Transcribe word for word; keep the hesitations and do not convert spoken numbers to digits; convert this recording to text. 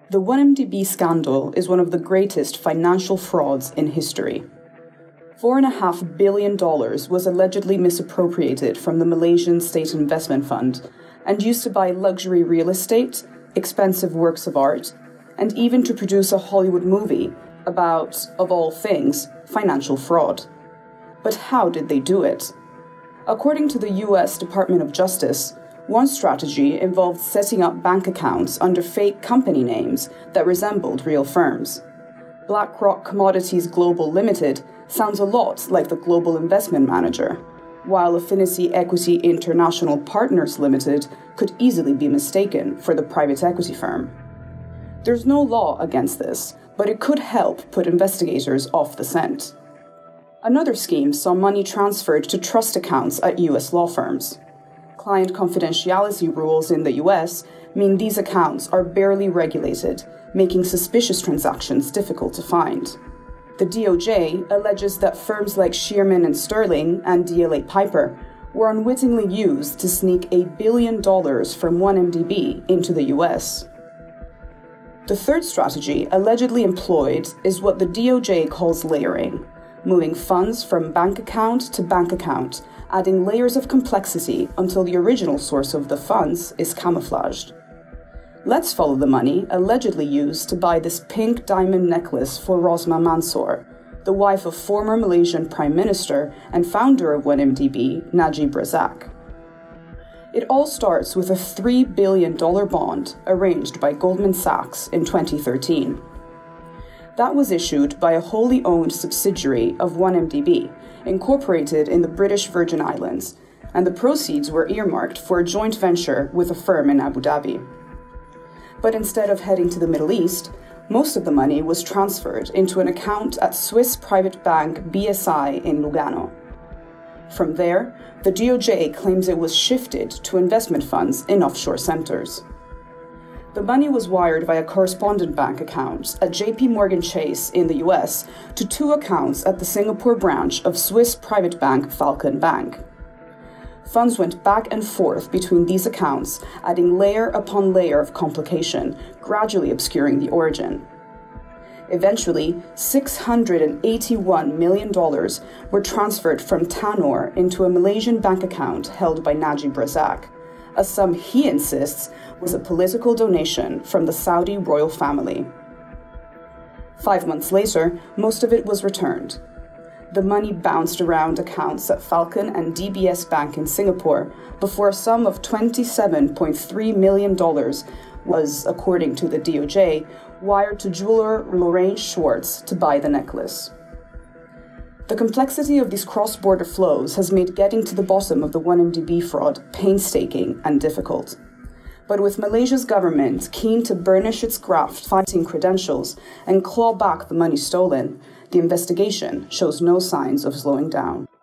The one M D B scandal is one of the greatest financial frauds in history. Four and a half billion dollars was allegedly misappropriated from the Malaysian State Investment Fund and used to buy luxury real estate, expensive works of art, and even to produce a Hollywood movie about, of all things, financial fraud. But how did they do it? According to the U S Department of Justice, one strategy involved setting up bank accounts under fake company names that resembled real firms. BlackRock Commodities Global Limited sounds a lot like the Global Investment Manager, while Affinity Equity International Partners Limited could easily be mistaken for the private equity firm. There's no law against this, but it could help put investigators off the scent. Another scheme saw money transferred to trust accounts at U S law firms. Client confidentiality rules in the U S mean these accounts are barely regulated, making suspicious transactions difficult to find. The D O J alleges that firms like Shearman and Sterling and D L A Piper were unwittingly used to sneak a billion dollars from one M D B into the U S. The third strategy allegedly employed is what the D O J calls layering, moving funds from bank account to bank account, adding layers of complexity until the original source of the funds is camouflaged. Let's follow the money allegedly used to buy this pink diamond necklace for Rosmah Mansor, the wife of former Malaysian Prime Minister and founder of one M D B, Najib Razak. It all starts with a three billion dollars bond arranged by Goldman Sachs in twenty thirteen. That was issued by a wholly owned subsidiary of one M D B, incorporated in the British Virgin Islands, and the proceeds were earmarked for a joint venture with a firm in Abu Dhabi. But instead of heading to the Middle East, most of the money was transferred into an account at Swiss private bank B S I in Lugano. From there, the D O J claims it was shifted to investment funds in offshore centers. The money was wired via correspondent bank accounts at J P Morgan Chase in the U S to two accounts at the Singapore branch of Swiss private bank Falcon Bank. Funds went back and forth between these accounts, adding layer upon layer of complication, gradually obscuring the origin. Eventually, six hundred eighty-one million dollars were transferred from Tanor into a Malaysian bank account held by Najib Razak, a sum he insists was a political donation from the Saudi royal family. Five months later, most of it was returned. The money bounced around accounts at Falcon and D B S Bank in Singapore before a sum of twenty-seven point three million dollars was, according to the D O J, wired to jeweler Lorraine Schwartz to buy the necklace. The complexity of these cross-border flows has made getting to the bottom of the one M D B fraud painstaking and difficult. But with Malaysia's government keen to burnish its graft-fighting credentials and claw back the money stolen, the investigation shows no signs of slowing down.